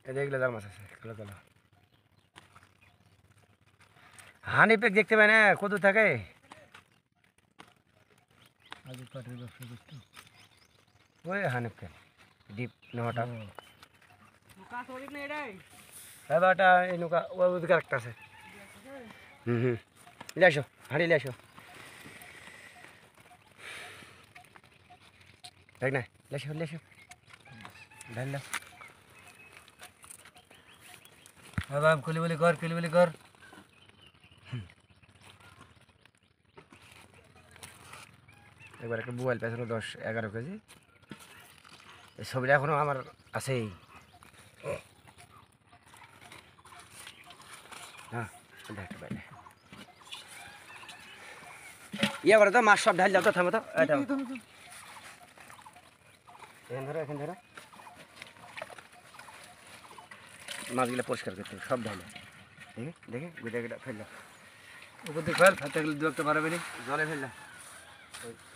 এগুলো জাল মাছ আছে, এগুলো চলো। হানি পেক দেখতে পাই না কত থাকে। ওই হানিফ পেক ডিপ নটা এবারটা এই নৌকা ওদিকে একটা আছে। লে আসো, হাঁড়ি লে আসো, দেখ না, লেসো লেসো ঢাল বাবা কুলি বলি কর, কুলি বলি কর। একবার একটা মোবাইল পেয়েছিল 10-11 কেজি। এই ছবিটা এখনো আমার আছেই। হ্যাঁ দেখতে পাইলে ইয়ে করে তো মাছ সব ঢাল যাও তো, থামো তো, এটা এখান ধরো, এখান ধরো, মাছগুলো পরিষ্কার করতে হবে, সব ঢালে দেখে দেখে গুটা গুটা ফেললাম উপর দিয়ে ফেল, হাতে গেলে দু একটা পারবে নি। জলে ফেললাম।